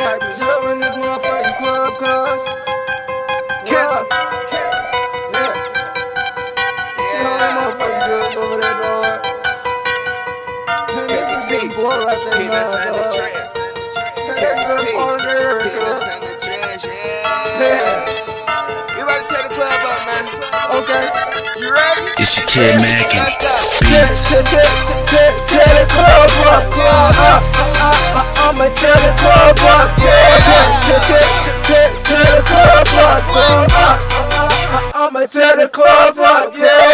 type of drill in this motherfucking club, cuz. Kizzle. Yeah. You see all them motherfucking drills over there, dog? This is getting blown right there, pnuttsanandreas. That's the part of the area, Pnuttsanandreas, yeah. You about to tear the club up, man. Okay. You ready? It's your kid Mackin. Tear the club up, I'ma tear the club up, tear the club up, I'ma tear the club up, tear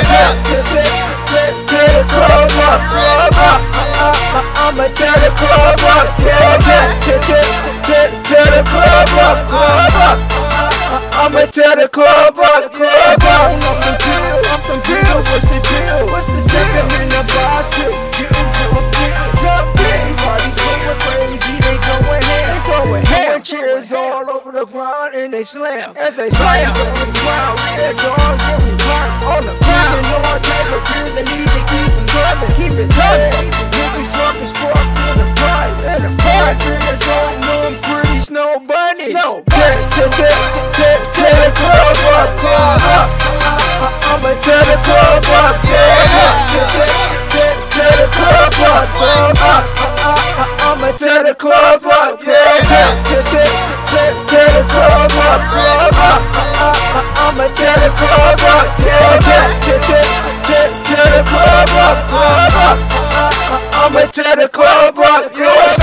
the club up, I'ma tear the club up, tear the club up, I'ma tear the club up, off them pills, what's the deal? What's the deal? In the boss pills, getting jump in, parties going crazy, they going ham, cheers all over the ground and they slam, as they slam on the ground, red dogs on the ground, and all type of pills they need to keep it coming, niggas drunk as fuck in the party, niggas on them pretty snow bunnies, tear the club up, I'ma tear the club up, tear the club up, I'ma tear the club up, tear the club up, I'ma tear the club up, tear the club up, I'ma tear the club up,